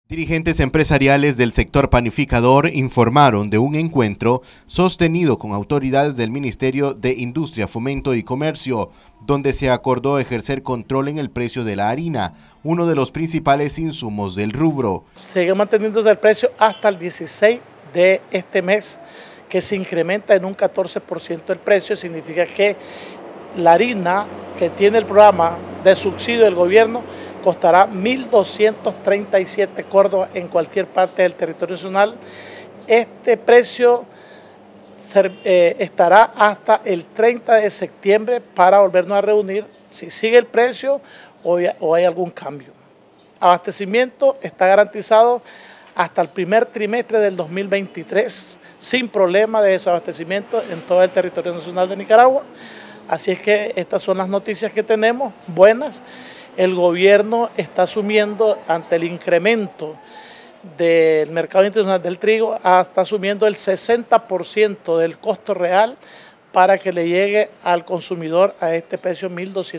Dirigentes empresariales del sector panificador informaron de un encuentro sostenido con autoridades del Ministerio de Industria, Fomento y Comercio, donde se acordó ejercer control en el precio de la harina, uno de los principales insumos del rubro. Sigue manteniéndose el precio hasta el 16 de este mes, que se incrementa en un 14% el precio. Significa que la harina que tiene el programa de subsidio del gobierno costará 1.237 córdobas en cualquier parte del territorio nacional. Este precio estará hasta el 30 de septiembre para volvernos a reunir si sigue el precio o hay algún cambio. Abastecimiento está garantizado hasta el primer trimestre del 2023, sin problema de desabastecimiento en todo el territorio nacional de Nicaragua. Así es que estas son las noticias que tenemos, buenas. El gobierno está asumiendo, ante el incremento del mercado internacional del trigo, está asumiendo el 60% del costo real para que le llegue al consumidor a este precio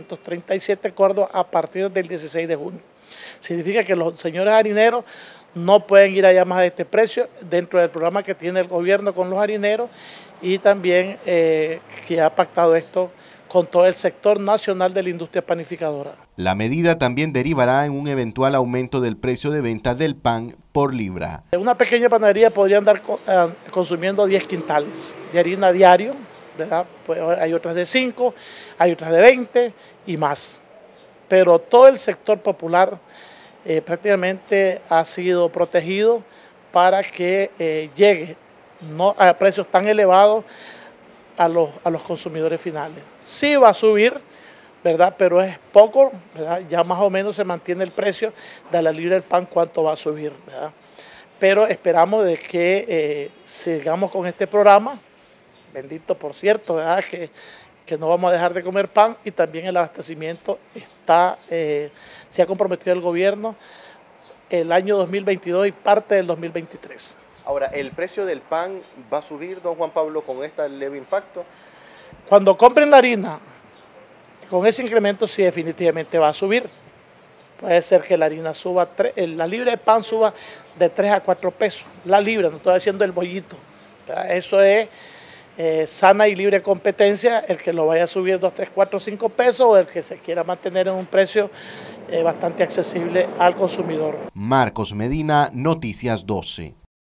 1.237 córdobas a partir del 16 de junio. Significa que los señores harineros no pueden ir allá más a este precio dentro del programa que tiene el gobierno con los harineros y también que ha pactado esto con todo el sector nacional de la industria panificadora. La medida también derivará en un eventual aumento del precio de venta del pan por libra. Una pequeña panadería podría andar consumiendo 10 quintales de harina diario, ¿verdad? Pues hay otras de 5, hay otras de 20 y más. Pero todo el sector popular prácticamente ha sido protegido para que llegue no a precios tan elevados a los consumidores finales. Sí va a subir, ¿verdad? Pero es poco, ¿verdad? Ya más o menos se mantiene el precio de la libra del pan, cuánto va a subir, ¿verdad? Pero esperamos de que sigamos con este programa, bendito por cierto, ¿verdad? Que no vamos a dejar de comer pan, y también el abastecimiento se ha comprometido el gobierno el año 2022 y parte del 2023. Ahora, ¿el precio del pan va a subir, don Juan Pablo, con este leve impacto? Cuando compren la harina, con ese incremento sí definitivamente va a subir. Puede ser que la harina suba, la libra de pan suba de 3 a 4 pesos. La libra, no estoy haciendo el bollito. Eso es sana y libre competencia, el que lo vaya a subir 2, 3, 4, 5 pesos o el que se quiera mantener en un precio bastante accesible al consumidor. Marcos Medina, Noticias 12.